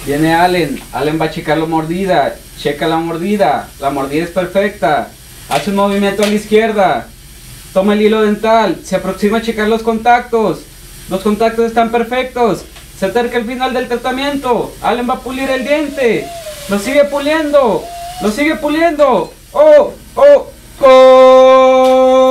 Viene Allen. Allen va a checar la mordida. Checa la mordida. La mordida es perfecta. Hace un movimiento a la izquierda. Toma el hilo dental. Se aproxima a checar los contactos. Los contactos están perfectos. Se acerca el final del tratamiento. Allen va a pulir el diente. Lo sigue puliendo. Lo sigue puliendo. ¡Oh! ¡Oh! ¡Oh!